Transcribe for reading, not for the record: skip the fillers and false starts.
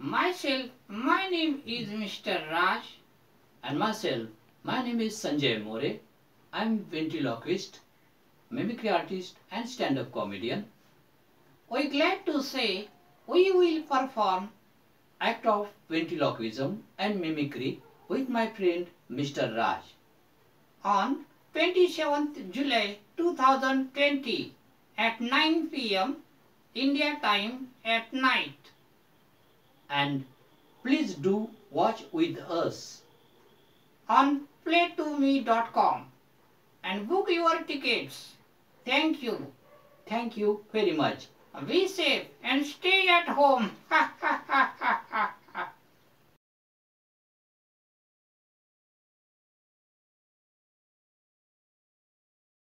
Myself, my name is Mr. Raj. And myself, my name is Sanjay More. I am ventriloquist, mimicry artist and stand-up comedian. We glad to say we will perform act of ventriloquism and mimicry with my friend Mr. Raj on 27th July 2020 at 9 p.m. India time at night. And please do watch with us on PLAYTOOME.com and book your tickets. Thank you. Thank you very much. Be safe and stay at home.